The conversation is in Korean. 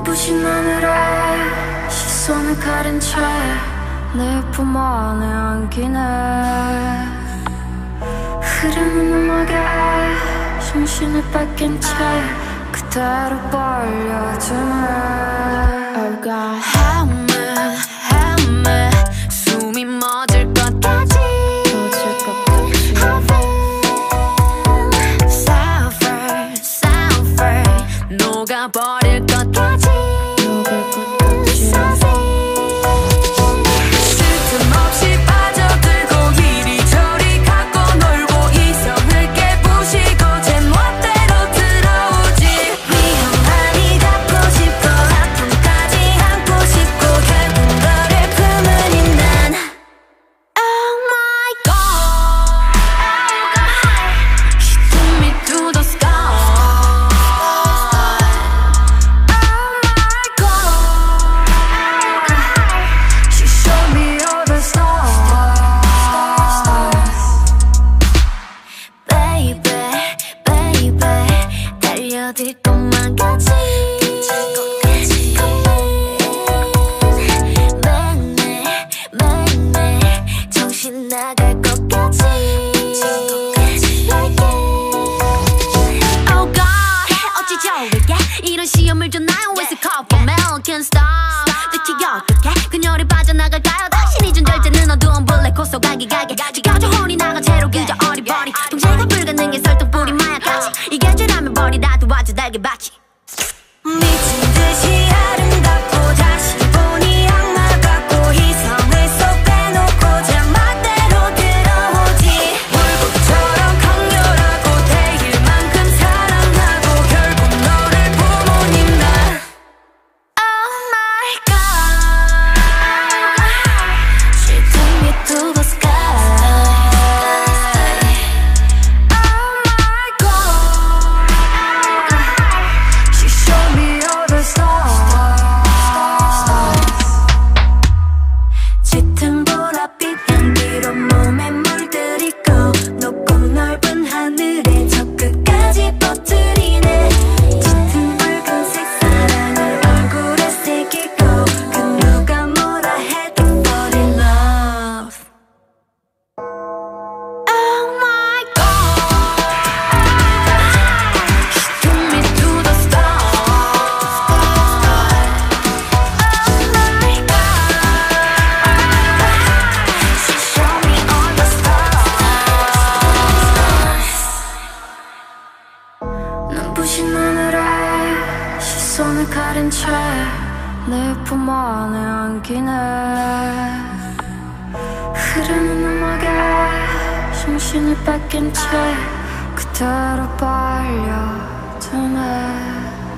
눈부신 하늘에 시선을 가린 채 내 품 안에 안기네. 흐르는 음악에 정신을 뺏긴 채 그대로 빨려드네. Oh God, help me 숨이 멎을 것 같지. I feel suffer 녹아버릴 것 같지. 어딜 것만 같이 매일매일 정신 나갈 것 같이. Oh God, 어찌 좋을게 이런 시험을 줬나요? It's a couple man can't stop. 대체 어떻게 그녀를 빠져나갈까요? 당신이 준 결제는 어두운 블랙 호소 가게 지겨져 혼이 나간 채로 그저 어리버리 통제가 불가능해 설득뿌리 마약같이 이게 죄라면 버리라 도와줘 달걀밭이. 미친 듯이 아름답고 다시 보니 악마 같고 이성을 쏙 빼놓고 장막대로 들어오지. 불꽃처럼 강렬하고 대일 만큼 사랑하고 결국 너를 부모님 난 Oh my God, she took me to the sky. 눈부신 하늘에 시선을 가린 채 내 품 안에 안기네. 흐르는 음악에 정신을 뺏긴 채 그대로 빨려드네.